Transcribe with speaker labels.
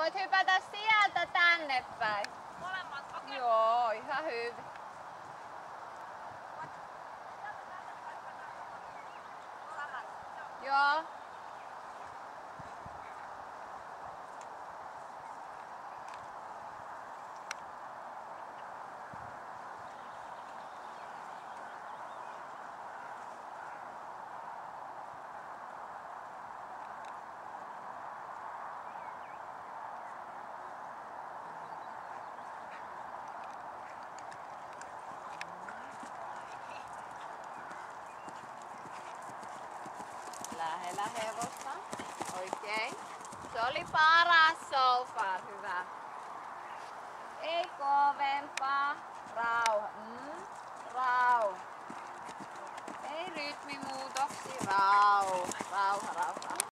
Speaker 1: Voit hypätä sieltä tänne päin.
Speaker 2: Molemmat, okei.
Speaker 1: Joo, ihan hyvin. Joo. Lähellä hevosta. Oikein. Se oli paras so far. Hyvä. Ei kovempaa. Rauha. Rauha. Ei rytmimuutoksia. Rauha.